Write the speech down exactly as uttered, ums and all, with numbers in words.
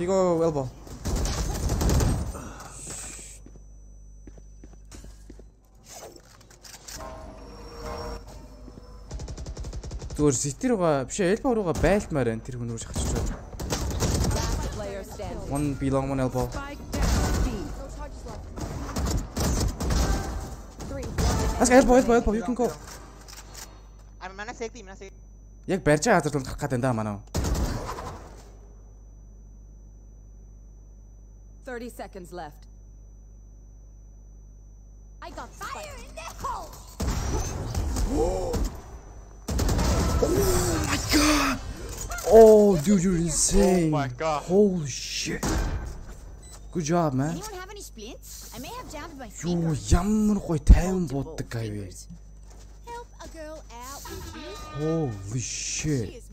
He go elbow. Зүгээр сити руугаа биш элбо руугаа байлтмаар байна тэр хүн рүү шахаж чад. One below one elbow. Let's go elbow elbow elbow you can go. I'm mana safety mana safety. Яг барьж байгаа газар гарах гэдэг юм да манай. thirty seconds left. I got fire in the hole. Oh my god! Oh, dude, you're insane! Oh my god! Holy shit! Good job, man. Anyone have any splints? I may have jammed my Юу finger. ямар гоё тайван бууддаг гай вэ? Help a girl out with you. Holy shit!